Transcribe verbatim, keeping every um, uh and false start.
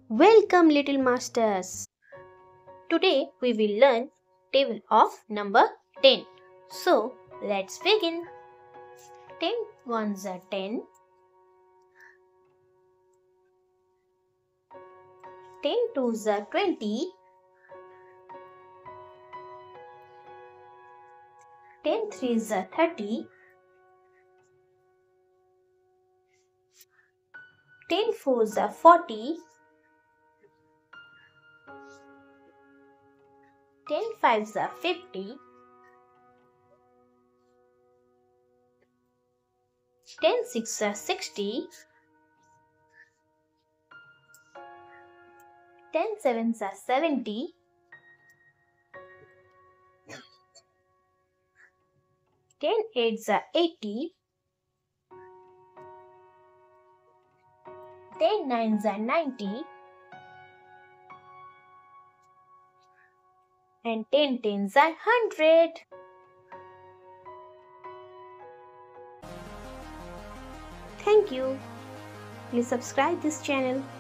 Welcome, little masters. Today we will learn table of number ten. So let's begin. ten ones are ten. ten twos are twenty. ten threes are thirty. ten fours are forty. ten fives are fifty. ten sixes are sixty. ten sevens are seventy. ten eights are eighty. ten nines are ninety. And ten tens are one hundred. Thank you. Please subscribe this channel.